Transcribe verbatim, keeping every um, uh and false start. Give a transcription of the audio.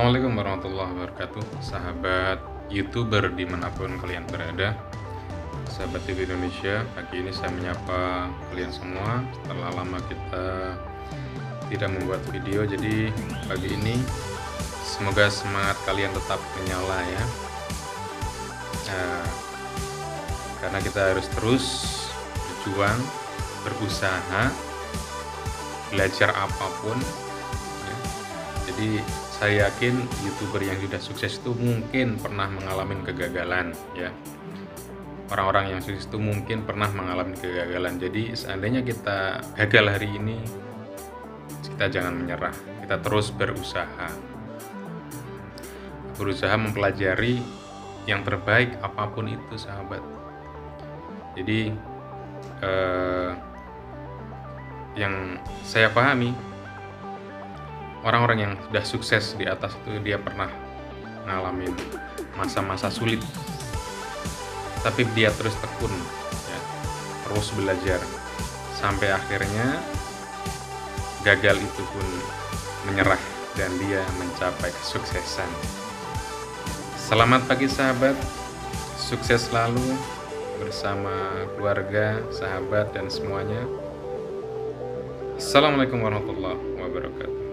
Assalamualaikum warahmatullahi wabarakatuh, sahabat YouTuber dimanapun kalian berada, sahabat T V Indonesia. Pagi ini saya menyapa kalian semua. Setelah lama kita tidak membuat video, jadi pagi ini semoga semangat kalian tetap menyala ya. Nah, karena kita harus terus berjuang, berusaha, belajar apapun. Ya. Jadi saya yakin YouTuber yang sudah sukses itu mungkin pernah mengalami kegagalan ya. Orang-orang yang sukses itu mungkin pernah mengalami kegagalan. Jadi seandainya kita gagal hari ini, kita jangan menyerah. Kita terus berusaha. Berusaha mempelajari yang terbaik apapun itu, sahabat. Jadi eh, yang saya pahami, orang-orang yang sudah sukses di atas itu dia pernah ngalamin masa-masa sulit, tapi dia terus tekun ya, terus belajar sampai akhirnya gagal itu pun menyerah dan dia mencapai kesuksesan. Selamat pagi sahabat, sukses selalu bersama keluarga, sahabat dan semuanya. Assalamualaikum warahmatullahi wabarakatuh.